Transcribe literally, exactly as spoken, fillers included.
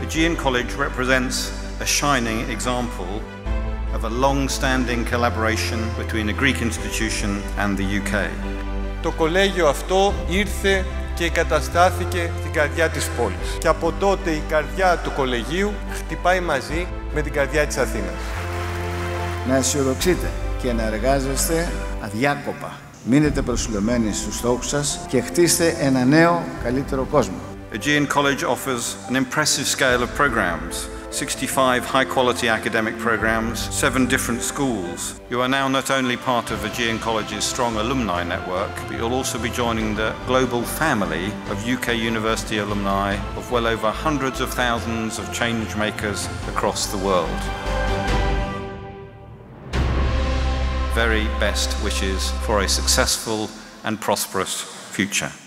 Aegean College represents a shining example of a long-standing collaboration between a Greek institution and the U K. Το κολέγιο αυτό ήρθε και εγκαταστάθηκε στην καρδιά της πόλης. Και από τότε η καρδιά του κολεγίου χτυπάει μαζί με την καρδιά της Αθήνας. Να αισιοδοξείτε και να εργάζεστε αδιάκοπα. Μείνετε προσιλωμένοι στους στόχους σας και χτίστε ένα νέο, καλύτερο κόσμο. Aegean College offers an impressive scale of programs. sixty-five high-quality academic programs, seven different schools. You are now not only part of Aegean College's strong alumni network, but you'll also be joining the global family of U K university alumni of well over hundreds of thousands of change makers across the world. Very best wishes for a successful and prosperous future.